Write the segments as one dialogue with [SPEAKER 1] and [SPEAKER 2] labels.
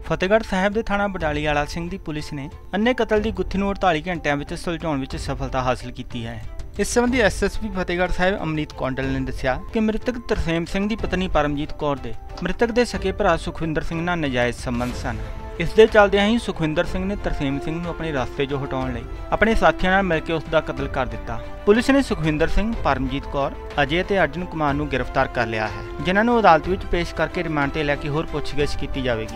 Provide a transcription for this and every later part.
[SPEAKER 1] ਫਤਿਹਗੜ੍ਹ ਸਾਹਿਬ ਦੇ ਥਾਣਾ ਬਡਾਲੀਵਾਲਾ ਸਿੰਘ ਦੀ ਪੁਲਿਸ ਨੇ ਅੰਨੇ ਕਤਲ ਦੀ ਗੁੱਥੀ ਨੂੰ 48 ਘੰਟਿਆਂ ਵਿੱਚ ਸੁਲਝਾਉਣ ਵਿੱਚ ਸਫਲਤਾ ਹਾਸਲ ਕੀਤੀ ਹੈ। ਇਸ ਸੰਬੰਧੀ ਐਸਐਸਪੀ ਫਤਿਹਗੜ੍ਹ ਸਾਹਿਬ ਅਮਨੀਤ ਕੌਂਡਲ ਨੇ ਦੱਸਿਆ ਕਿ ਮ੍ਰਿਤਕ ਤਰਸੇਮ ਸਿੰਘ ਦੀ ਪਤਨੀ ਪਰਮਜੀਤ ਕੌਰ ਦੇ ਮ੍ਰਿਤਕ ਦੇ ਸਕੇ ਭਰਾ ਸੁਖਵਿੰਦਰ ਸਿੰਘ ਨਾਲ ਨਜਾਇਜ਼ ਸੰਬੰਧ ਸਨ। ਇਸ ਦੇ ਚੱਲਦਿਆਂ ਹੀ ਸੁਖਵਿੰਦਰ ਸਿੰਘ ਨੇ ਤਰਸੇਮ ਸਿੰਘ ਨੂੰ ਆਪਣੇ ਰਸਤੇ 'ਚੋਂ ਹਟਾਉਣ ਲਈ ਆਪਣੇ ਸਾਥੀਆਂ ਨਾਲ ਮਿਲ ਕੇ ਉਸ ਦਾ ਕਤਲ ਕਰ ਦਿੱਤਾ। ਪੁਲਿਸ ਨੇ ਸੁਖਵਿੰਦਰ ਸਿੰਘ, ਪਰਮਜੀਤ ਕੌਰ, ਅਜੇ ਅਤੇ ਅਰਜਨ ਕੁਮਾਰ ਨੂੰ ਗ੍ਰਿਫਤਾਰ ਕਰ ਲਿਆ ਹੈ, ਜਿਨ੍ਹਾਂ ਨੂੰ ਅਦਾਲਤ ਵਿੱਚ ਪੇਸ਼ ਕਰਕੇ ਰਿਮਾਂਡ ਤੇ ਲੈ ਕੇ ਹੋਰ ਪੁੱਛਗਿੱਛ ਕੀਤੀ ਜਾਵੇਗੀ।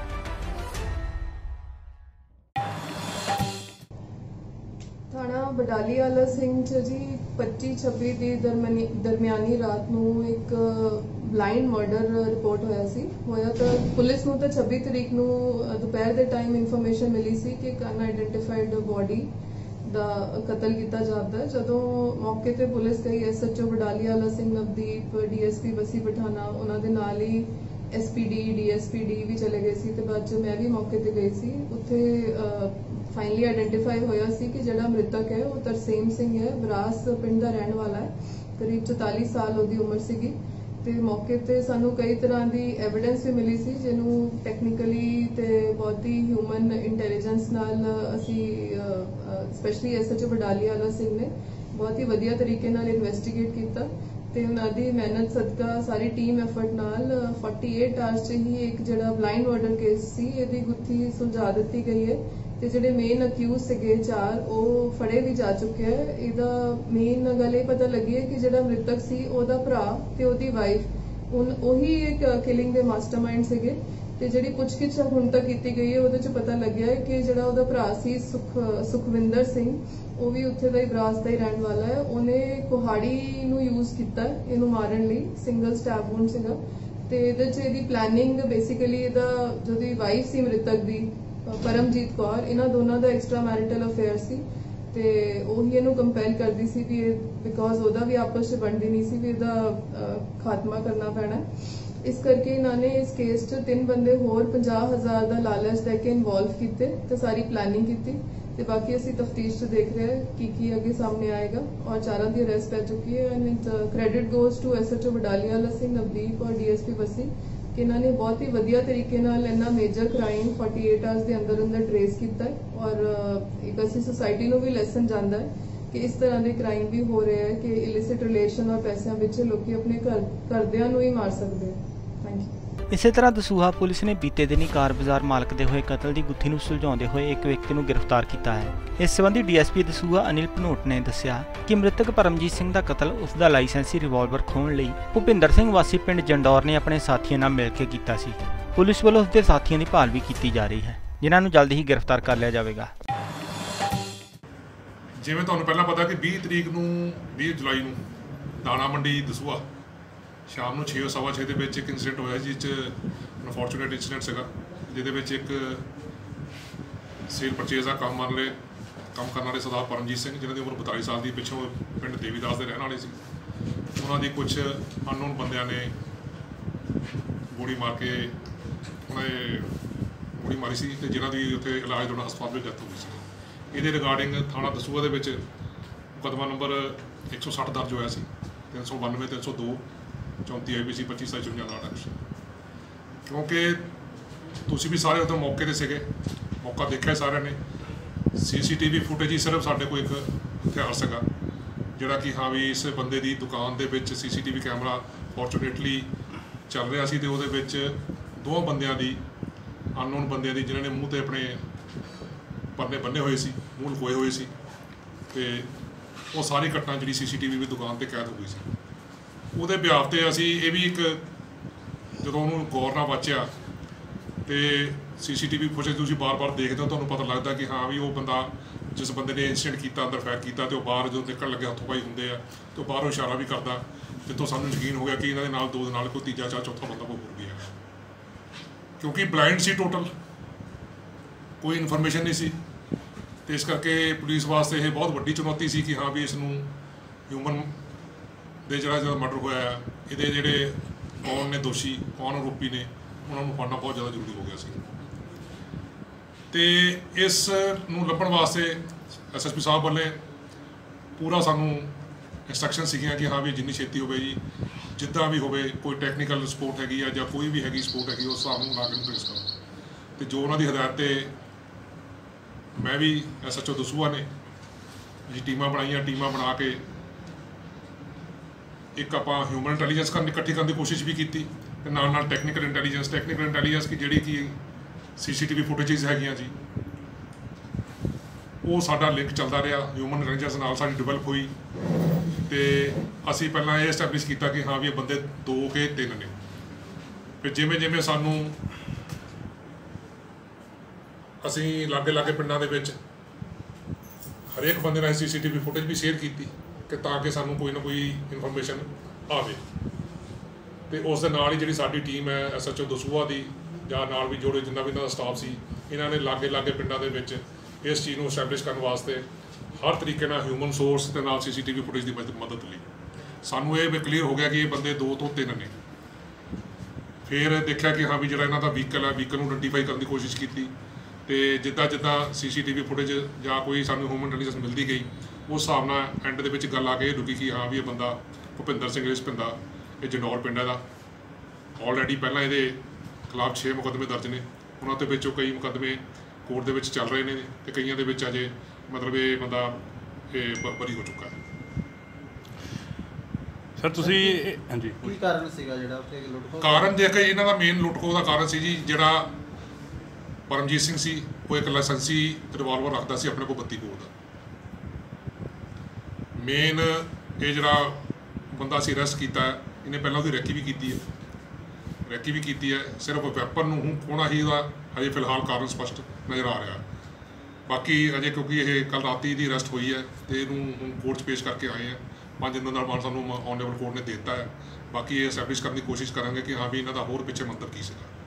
[SPEAKER 2] ਥਾਣਾ ਬਡਾਲੀਵਾਲਾ ਸਿੰਘ 'ਚ ਜੀ 25-26 ਦੀ ਦਰਮਿਆਨੀ ਰਾਤ ਨੂੰ ਇੱਕ ਬਲਾਈਂਡ ਮਰਡਰ ਰਿਪੋਰਟ ਹੋਇਆ ਤਾਂ ਪੁਲਿਸ ਨੂੰ ਤਾਂ 26 ਤਰੀਕ ਨੂੰ ਦੁਪਹਿਰ ਦੇ ਟਾਈਮ ਇਨਫੋਰਮੇਸ਼ਨ ਮਿਲੀ ਸੀ ਕਿ ਇੱਕ ਅਨਆਇਡੈਂਟੀਫਾਈਡ ਬੋਡੀ ਦਾ ਕਤਲ ਕੀਤਾ ਜਾਂਦਾ। ਜਦੋਂ ਮੌਕੇ ਤੇ ਪੁਲਿਸ ਗਈ, ਐਸਐਚਓ ਬਡਾਲੀਵਾਲਾ ਸਿੰਘ ਨਵਦੀਪ, ਡੀਐਸਪੀ ਬਸੀ ਪਠਾਣਾ, ਉਹਨਾਂ ਦੇ ਨਾਲ ਹੀ ਐਸਪੀਡੀ, ਡੀਐਸਪੀਡੀ ਵੀ ਚਲੇ ਗਏ ਸੀ ਤੇ ਬਾਅਦ ਚ ਮੈਂ ਵੀ ਮੌਕੇ ਤੇ ਗਈ ਸੀ। ਉੱਥੇ ਫਾਈਨਲੀ ਆਇਡੈਂਟੀਫਾਈ ਹੋਇਆ ਸੀ ਕਿ ਜਿਹੜਾ ਮ੍ਰਿਤਕ ਹੈ ਉਹ ਤਰਸੇਮ ਸਿੰਘ ਹੈ, ਬਰਾਸ ਪਿੰਡ ਦਾ ਰਹਿਣ ਵਾਲਾ ਹੈ। ਕਰੀਬ 44 ਸਾਲ ਉਹਦੀ ਉਮਰ ਸੀਗੀ ਤੇ ਮੌਕੇ ਤੇ ਸਾਨੂੰ ਕਈ ਤਰ੍ਹਾਂ ਦੀ ਐਵੀਡੈਂਸ ਵੀ ਮਿਲੀ ਸੀ, ਜਿਹਨੂੰ ਟੈਕਨੀਕਲੀ ਤੇ ਬਹੁਤ ਹੀ ਹਿਊਮਨ ਇੰਟੈਲੀਜੈਂਸ ਨਾਲ ਅਸੀਂ ਸਪੈਸ਼ਲੀ ਐਸਐਚਓ ਬਡਾਲੀਵਾਲਾ ਸਿੰਘ ਨੇ ਬਹੁਤ ਹੀ ਵਧੀਆ ਤਰੀਕੇ ਨਾਲ ਇਨਵੈਸਟੀਗੇਟ ਕੀਤਾ ਤੇ ਉਹਨਾਂ ਦੀ ਮਿਹਨਤ ਸਦਕਾ ਸਾਰੀ ਟੀਮ ਐਫਰਟ ਨਾਲ 48 ਆਵਰਸ 'ਚ ਹੀ ਇੱਕ ਜਿਹੜਾ ਬਲਾਈਂਡ ਮਰਡਰ ਕੇਸ ਸੀ ਇਹਦੀ ਗੁੱਥੀ ਸੁਲਝਾ ਦਿੱਤੀ ਗਈ ਹੈ ਤੇ ਜਿਹੜੇ ਮੇਨ ਅਕਿਊਜ਼ ਸੀਗੇ 4 ਉਹ ਫੜੇ ਵੀ ਜਾ ਚੁੱਕੇ ਹੈ। ਇਹਦਾ ਮੇਨ ਗੱਲ ਇਹ ਪਤਾ ਲੱਗੀ ਹੈ ਕਿ ਜਿਹੜਾ ਮ੍ਰਿਤਕ ਸੀ ਉਹਦਾ ਭਰਾ ਤੇ ਉਹਦੀ ਵਾਈਫ ਉਹੀ ਇੱਕ ਕਿਲਿੰਗ ਦੇ ਮਾਸਟਰਮਾਈਂਡ ਸੀਗੇ ਤੇ ਜਿਹੜੀ ਪੁੱਛਗਿੱਛ ਹੁਣ ਤੱਕ ਕੀਤੀ ਗਈ ਹੈ ਉਹਦੇ 'ਚ ਪਤਾ ਲੱਗਿਆ ਹੈ ਕਿ ਜਿਹੜਾ ਉਹਦਾ ਭਰਾ ਸੀ ਸੁਖਵਿੰਦਰ ਸਿੰਘ, ਉਹ ਵੀ ਉੱਥੇ ਦਾ ਹੀ ਬਰਾਸ ਦਾ ਹੀ ਰਹਿਣ ਵਾਲਾ ਹੈ। ਉਹਨੇ ਕੁਹਾੜੀ ਨੂੰ ਯੂਜ਼ ਕੀਤਾ ਇਹਨੂੰ ਮਾਰਨ ਲਈ, ਸਿੰਗਲ ਸਟੈਬ ਵੂੰਡ ਸੀਗਾ ਤੇ ਇਹਦੇ 'ਚ ਇਹਦੀ ਪਲੈਨਿੰਗ ਬੇਸਿਕਲੀ ਇਹਦਾ ਜਿਹਦੀ ਵਾਈਫ ਸੀ ਮ੍ਰਿਤਕ ਦੀ ਪਰਮਜੀਤ ਕੌਰ, ਇਹਨਾਂ ਦੋਨਾਂ ਦਾ ਐਕਸਟਰਾ ਮੈਰਿਟਲ ਅਫੇਅਰ ਸੀ ਤੇ ਉਹੀ ਇਹਨੂੰ ਕੰਪੈਲ ਕਰਦੀ ਸੀ ਵੀ ਬਿਕੋਜ਼ ਉਹਦਾ ਵੀ ਆਪਸ 'ਚ ਬਣਦੀ ਨਹੀਂ ਸੀ ਵੀ ਇਹਦਾ ਖਾਤਮਾ ਕਰਨਾ ਪੈਣਾ। ਇਸ ਕਰਕੇ ਇਹਨਾਂ ਨੇ ਇਸ ਕੇਸ 'ਚ 3 ਬੰਦੇ ਹੋਰ 50,000 ਦਾ ਲਾਲਚ ਦੇ ਕੇ ਇਨਵੋਲਵ ਕੀਤੇ ਤੇ ਸਾਰੀ ਪਲੈਨਿੰਗ ਕੀਤੀ ਤੇ ਬਾਕੀ ਅਸੀਂ ਤਫਤੀਸ਼ 'ਚ ਦੇਖ ਰਹੇ ਹਾਂ ਕੀ ਅੱਗੇ ਸਾਹਮਣੇ ਆਏਗਾ ਔਰ 4 ਦੀ ਅਰੈਸਟ ਪੈ ਚੁੱਕੀ ਹੈ। And credit goes to SHO Badaliwala Singh Navdeep ਔਰ ਡੀਐਸਪੀ ਬਸੀ ਕਿ ਇਹਨਾਂ ਨੇ ਬਹੁਤ ਹੀ ਵਧੀਆ ਤਰੀਕੇ ਨਾਲ ਇਹਨਾਂ ਮੇਜਰ ਕ੍ਰਾਈਮ 48 ਆਵਰਸ ਦੇ ਅੰਦਰ ਟ੍ਰੇਸ ਕੀਤਾ ਹੈ ਔਰ ਇੱਕ ਅਸੀਂ ਸੋਸਾਇਟੀ ਨੂੰ ਵੀ ਲੈਸਨ ਜਾਂਦਾ ਹੈ ਕਿ ਇਸ ਤਰ੍ਹਾਂ ਦੇ ਕ੍ਰਾਈਮ ਵੀ ਹੋ ਰਹੇ ਹੈ ਕਿ ਇਲਿਸਿਟ ਰਿਲੇਸ਼ਨ ਔਰ ਪੈਸਿਆਂ ਵਿੱਚ ਲੋਕੀ ਆਪਣੇ ਘਰਦਿਆਂ ਨੂੰ ਹੀ ਮਾਰ ਸਕਦੇ। Thank you.
[SPEAKER 1] ਇਸੇ ਤਰ੍ਹਾਂ ਦਸੂਹਾ ਪੁਲਿਸ ਨੇ ਬੀਤੇ ਦਿਨੀ ਕਾਰ ਬਾਜ਼ਾਰ ਮਾਲਕ ਦੇ ਹੋਏ ਕਤਲ ਦੀ ਗੁੱਥੀ ਨੂੰ ਸੁਲਝਾਉਂਦੇ ਹੋਏ ਇੱਕ ਵਿਅਕਤੀ ਨੂੰ ਗ੍ਰਿਫਤਾਰ ਕੀਤਾ ਹੈ। ਇਸ ਸੰਬੰਧੀ ਡੀਐਸਪੀ ਦਸੂਹਾ ਅਨਿਲ ਭਨੋਟ ਨੇ ਦੱਸਿਆ ਕਿ ਮ੍ਰਿਤਕ ਪਰਮਜੀਤ ਸਿੰਘ ਦਾ ਕਤਲ ਉਸ ਦਾ ਲਾਇਸੈਂਸੀ ਰਿਵਾਲਵਰ ਖੋਹਣ ਲਈ ਭੁਪਿੰਦਰ ਸਿੰਘ ਵਾਸੀ ਪਿੰਡ ਜੰਡੌਰ ਨੇ ਆਪਣੇ ਸਾਥੀਆਂ ਨਾਲ ਮਿਲ ਕੇ ਕੀਤਾ ਸੀ। ਪੁਲਿਸ ਵੱਲੋਂ ਉਸਦੇ ਸਾਥੀਆਂ ਦੀ ਭਾਲ ਵੀ ਕੀਤੀ ਜਾ ਰਹੀ ਹੈ, ਜਿਨ੍ਹਾਂ ਨੂੰ ਜਲਦ ਹੀ ਗ੍ਰਿਫਤਾਰ ਕਰ ਲਿਆ ਜਾਵੇਗਾ।
[SPEAKER 3] ਜਿਵੇਂ ਤੁਹਾਨੂੰ ਪਹਿਲਾਂ ਪਤਾ ਕਿ 20 ਜੁਲਾਈ ਨੂੰ ਦਾਣਾ ਮੰਡੀ ਦਸੂਹਾ ਸ਼ਾਮ ਨੂੰ 6:15 ਦੇ ਵਿੱਚ ਇੱਕ ਇੰਸੀਡੈਂਟ ਹੋਇਆ ਜਿਸ 'ਚ ਅਨਫੋਰਚੂਨੇਟ ਇੰਸੀਡੈਂਟ ਸੀਗਾ, ਜਿਹਦੇ ਵਿੱਚ ਇੱਕ ਸੇਲ ਪਰਚੇਜ਼ ਦਾ ਕੰਮ ਕਰਨ ਵਾਲੇ ਸਰਦਾਰ ਪਰਮਜੀਤ ਸਿੰਘ, ਜਿਨ੍ਹਾਂ ਦੀ ਉਮਰ 42 ਸਾਲ ਦੀ, ਪਿੱਛੋਂ ਪਿੰਡ ਦੇਵੀਦਾਸ ਦੇ ਰਹਿਣ ਵਾਲੇ ਸੀ। ਉਹਨਾਂ ਦੀ ਕੁਝ ਅਨਨੋਨ ਬੰਦਿਆਂ ਨੇ ਗੋਲੀ ਮਾਰ ਕੇ ਗੋਲੀ ਮਾਰੀ ਸੀ ਤੇ ਜਿਨ੍ਹਾਂ ਦੀ ਉੱਥੇ ਇਲਾਜ ਦੌਰਾਨ ਹਸਪਤਾਲ ਵਿੱਚ ਡੈਥ ਹੋ ਗਈ ਸੀ। ਇਹਦੇ ਰਿਗਾਰਡਿੰਗ ਥਾਣਾ ਦਸੂਹਾ ਦੇ ਵਿੱਚ ਮੁਕੱਦਮਾ ਨੰਬਰ 160 ਦਰਜ ਹੋਇਆ ਸੀ, 392, 302, 34 IPC 25/54 ਕਿਉਂਕਿ ਤੁਸੀਂ ਵੀ ਸਾਰੇ ਉਦੋਂ ਮੌਕੇ 'ਤੇ ਸੀਗੇ, ਮੌਕਾ ਦੇਖਿਆ ਸਾਰਿਆਂ ਨੇ। CCTV ਫੁਟੇਜ ਹੀ ਸਿਰਫ ਸਾਡੇ ਕੋਲ ਇੱਕ ਹਥਿਆਰ ਸੀਗਾ ਜਿਹੜਾ ਕਿ ਹਾਂ ਵੀ ਇਸ ਬੰਦੇ ਦੀ ਦੁਕਾਨ ਦੇ ਵਿੱਚ CCTV ਕੈਮਰਾ ਫੋਰਚੂਨੇਟਲੀ ਚੱਲ ਰਿਹਾ ਸੀ ਤੇ ਉਹਦੇ ਵਿੱਚ 2 ਬੰਦਿਆਂ ਦੀ, ਅਨਨੋਨ ਬੰਦਿਆਂ ਦੀ, ਜਿਨ੍ਹਾਂ ਨੇ ਮੂੰਹ 'ਤੇ ਆਪਣੇ ਪਰਨੇ ਬੰਨੇ ਹੋਏ ਸੀ, ਮੂੰਹ ਲੁਕੋਏ ਹੋਏ ਸੀ ਤੇ ਉਹ ਸਾਰੀ ਘਟਨਾ ਜਿਹੜੀ CCTV ਵੀ ਦੁਕਾਨ 'ਤੇ ਕੈਦ ਹੋ ਗਈ ਸੀ। ਉਹਦੇ ਬਿਹਾਫ 'ਤੇ ਅਸੀਂ ਇਹ ਵੀ ਇੱਕ ਜਦੋਂ ਉਹਨੂੰ ਗੌਰ ਨਾਲ ਵਾਚਿਆ ਤੇ CCTV ਫੁਟੇਜ ਤੁਸੀਂ ਬਾਰ-ਬਾਰ ਦੇਖਦੇ ਹੋ, ਤੁਹਾਨੂੰ ਪਤਾ ਲੱਗਦਾ ਕਿ ਹਾਂ ਵੀ ਉਹ ਬੰਦਾ ਜਿਸ ਬੰਦੇ ਨੇ ਇੰਸੀਡੈਂਟ ਕੀਤਾ, ਅੰਦਰ ਫਾਇਰ ਕੀਤਾ ਤੇ ਉਹ ਬਾਹਰ ਜਦੋਂ ਨਿਕਲਣ ਲੱਗਿਆ ਹੱਥੋਂ ਪਾਈ ਹੁੰਦੇ ਆ ਤੇ ਉਹ ਬਾਹਰੋਂ ਇਸ਼ਾਰਾ ਵੀ ਕਰਦਾ, ਜਿੱਥੋਂ ਸਾਨੂੰ ਯਕੀਨ ਹੋ ਗਿਆ ਕਿ ਇਹਨਾਂ ਦੇ ਨਾਲ 2 ਦੇ ਨਾਲ ਕੋਈ ਤੀਜਾ ਜਾਂ ਚੌਥਾ ਬੰਦਾ ਹੋਰ ਗਿਆ, ਕਿਉਂਕਿ ਬਲਾਈਂਡ ਸੀ, ਟੋਟਲ ਕੋਈ ਇਨਫੋਰਮੇਸ਼ਨ ਨਹੀਂ ਸੀ ਤੇ ਇਸ ਕਰਕੇ ਪੁਲਿਸ ਵਾਸਤੇ ਇਹ ਬਹੁਤ ਵੱਡੀ ਚੁਣੌਤੀ ਸੀ ਕਿ ਹਾਂ ਵੀ ਇਸ ਨੂੰ ਹਿਊਮਨ ਦੇ ਜਿਹੜਾ ਮਰਡਰ ਹੋਇਆ ਇਹਦੇ ਜਿਹੜੇ ਕੌਣ ਨੇ ਦੋਸ਼ੀ, ਕੌਣ ਆਰੋਪੀ ਨੇ, ਉਹਨਾਂ ਨੂੰ ਫੜਨਾ ਬਹੁਤ ਜ਼ਿਆਦਾ ਜ਼ਰੂਰੀ ਹੋ ਗਿਆ ਸੀ ਤੇ ਇਸ ਨੂੰ ਲੱਭਣ ਵਾਸਤੇ SSP ਸਾਹਿਬ ਵੱਲੋਂ ਪੂਰਾ ਸਾਨੂੰ ਇੰਸਟਰਕਸ਼ਨ ਸੀਗੀਆਂ ਕਿ ਹਾਂ ਵੀ ਜਿੰਨੀ ਛੇਤੀ ਹੋਵੇ ਜੀ, ਜਿੱਦਾਂ ਵੀ ਹੋਵੇ, ਕੋਈ ਟੈਕਨੀਕਲ ਸਪੋਰਟ ਹੈਗੀ ਆ ਜਾਂ ਕੋਈ ਵੀ ਹੈਗੀ ਸਪੋਰਟ ਹੈਗੀ, ਉਸ ਹਿਸਾਬ ਨੂੰ ਲਾ ਕੇ ਟ੍ਰੇਸ ਕਰੋ। ਤੇ ਜੋ ਉਹਨਾਂ ਦੀ ਹਦਾਇਤ ਤੇ ਮੈਂ ਵੀ SHO ਦਸੂਹਾ ਨੇ ਜੀ ਟੀਮਾਂ ਬਣਾਈਆਂ। ਟੀਮਾਂ ਬਣਾ ਕੇ ਇੱਕ ਆਪਾਂ ਹਿਊਮਨ ਇੰਟੈਲੀਜੈਂਸ ਇਕੱਠੀ ਕਰਨ ਦੀ ਕੋਸ਼ਿਸ਼ ਵੀ ਕੀਤੀ ਤੇ ਨਾਲ ਟੈਕਨੀਕਲ ਇੰਟੈਲੀਜੈਂਸ ਕਿ ਜਿਹੜੀ ਕਿ CCTV ਫੁਟੇਜਿਸ ਹੈਗੀਆਂ ਜੀ, ਉਹ ਸਾਡਾ ਲਿੰਕ ਚੱਲਦਾ ਰਿਹਾ। ਹਿਊਮਨ ਇੰਟੈਲੀਜੈਂਸ ਨਾਲ ਸਾਡੀ ਡਿਵੈਲਪ ਹੋਈ ਤੇ ਅਸੀਂ ਪਹਿਲਾਂ ਇਹ ਐਸਟੈਬਲਿਸ਼ ਕੀਤਾ ਕਿ ਹਾਂ ਵੀ ਇਹ ਬੰਦੇ 2 ਕੇ 3 ਨੇ। ਫਿਰ ਜਿਵੇਂ ਸਾਨੂੰ ਅਸੀਂ ਲਾਗੇ ਪਿੰਡਾਂ ਦੇ ਵਿੱਚ ਹਰੇਕ ਬੰਦੇ ਨਾਲ CCTV ਫੁਟੇਜ ਵੀ ਸ਼ੇਅਰ ਕੀਤੀ ਕਿ ਤਾਂ ਕਿ ਸਾਨੂੰ ਕੋਈ ਨਾ ਕੋਈ ਇਨਫੋਰਮੇਸ਼ਨ ਆਵੇ। ਤੇ ਉਸ ਦੇ ਨਾਲ ਹੀ ਜਿਹੜੀ ਸਾਡੀ ਟੀਮ ਹੈ SHO ਦਸੂਹਾ ਦੀ ਜਾਂ ਨਾਲ ਵੀ ਜੋੜੇ ਜਿੰਨਾ ਵੀ ਇਹਨਾਂ ਦਾ ਸਟਾਫ ਸੀ, ਇਹਨਾਂ ਨੇ ਲਾਗੇ ਪਿੰਡਾਂ ਦੇ ਵਿੱਚ ਇਸ ਚੀਜ਼ ਨੂੰ ਐਸਟੈਬਲਿਸ਼ ਕਰਨ ਵਾਸਤੇ ਹਰ ਤਰੀਕੇ ਨਾਲ ਹਿਊਮਨ ਸੋਰਸ ਤੇ ਨਾਲ CCTV ਫੁਟੇਜ ਦੀ ਮਦਦ ਲਈ। ਸਾਨੂੰ ਇਹ ਵੀ ਕਲੀਅਰ ਹੋ ਗਿਆ ਕਿ ਇਹ ਬੰਦੇ 2 ਤੋਂ 3 ਨੇ। ਫਿਰ ਦੇਖਿਆ ਕਿ ਹਾਂ ਵੀ ਜਿਹੜਾ ਇਹਨਾਂ ਦਾ ਵਹੀਕਲ ਹੈ, ਵਹੀਕਲ ਨੂੰ ਆਇਡੈਂਟੀਫਾਈ ਕਰਨ ਦੀ ਕੋਸ਼ਿਸ਼ ਕੀਤੀ ਤੇ ਜਿੱਦਾਂ CCTV ਫੁਟੇਜ ਜਾਂ ਕੋਈ ਸਾਨੂੰ ਹਿਊਮਨ ਇੰਟੈਲੀਜੈਂਸ ਮਿਲਦੀ ਗਈ, ਉਸ ਹਿਸਾਬ ਨਾਲ ਐਂਡ ਦੇ ਵਿੱਚ ਗੱਲ ਆ ਕੇ ਇਹ ਰੁਕੀ ਕਿ ਹਾਂ ਵੀ ਇਹ ਬੰਦਾ ਭੁਪਿੰਦਰ ਸਿੰਘ ਰਿਸ਼ਪਿੰਦਾ, ਇਹ ਜਨੌਰ ਪਿੰਡ ਦਾ। ਆਲਰੇਡੀ ਪਹਿਲਾਂ ਇਹਦੇ ਖਿਲਾਫ 6 ਮੁਕੱਦਮੇ ਦਰਜ ਨੇ। ਉਹਨਾਂ ਦੇ ਵਿੱਚੋਂ ਕਈ ਮੁਕੱਦਮੇ ਕੋਰਟ ਦੇ ਵਿੱਚ ਚੱਲ ਰਹੇ ਨੇ ਤੇ ਕਈਆਂ ਦੇ ਵਿੱਚ ਅਜੇ ਮਤਲਬ ਇਹ ਬੰਦਾ ਬਰੀ ਹੋ ਚੁੱਕਾ ਹੈ।
[SPEAKER 4] ਸਰ ਤੁਸੀਂ ਹਾਂਜੀ
[SPEAKER 5] ਕੀ ਕਾਰਨ ਸੀਗਾ ਜਿਹੜਾ ਉੱਥੇ ਲੁੱਟ?
[SPEAKER 3] ਕਾਰਨ ਦੇਖ ਕੇ ਇਹਨਾਂ ਦਾ ਮੇਨ ਲੁੱਟਖੋ ਦਾ ਕਾਰਨ ਸੀ ਜੀ, ਜਿਹੜਾ ਪਰਮਜੀਤ ਸਿੰਘ ਸੀ ਉਹ ਇੱਕ ਲਾਇਸੈਂਸੀ ਰਿਵਾਲਵਰ ਰੱਖਦਾ ਸੀ ਆਪਣੇ ਕੋਲ 32 ਬੋਰ ਦਾ। ਮੇਨ ਇਹ ਜਿਹੜਾ ਬੰਦਾ ਅਸੀਂ ਅਰੈਸਟ ਕੀਤਾ ਹੈ, ਇਹਨੇ ਪਹਿਲਾਂ ਉਹਦੀ ਰੈਕੀ ਵੀ ਕੀਤੀ ਹੈ। ਸਿਰਫ ਵੈਪਨ ਨੂੰ ਹੋਣਾ ਹੀ ਇਹਦਾ ਹਜੇ ਫਿਲਹਾਲ ਕਾਰਨ ਸਪਸ਼ਟ ਨਜ਼ਰ ਆ ਰਿਹਾ। ਬਾਕੀ ਅਜੇ ਕਿਉਂਕਿ ਇਹ ਕੱਲ੍ਹ ਰਾਤੀ ਦੀ ਅਰੈਸਟ ਹੋਈ ਹੈ ਤੇ ਇਹਨੂੰ ਹੁਣ ਕੋਰਟ 'ਚ ਪੇਸ਼ ਕਰਕੇ ਆਏ ਹਾਂ। 5 ਦਿਨਾਂ ਦਾ ਰਿਮਾਂਡ ਸਾਨੂੰ ਆਨਰੇਬਲ ਕੋਰਟ ਨੇ ਦੇ ਦਿੱਤਾ ਹੈ। ਬਾਕੀ ਇਹ ਐਸਟੈਬਲਿਸ਼ ਕਰਨ ਦੀ ਕੋਸ਼ਿਸ਼ ਕਰਾਂਗੇ ਕਿ ਹਾਂ ਵੀ ਇਹਨਾਂ ਦਾ ਹੋਰ ਪਿੱਛੇ ਮੰਤਵ ਕੀ ਸੀਗਾ।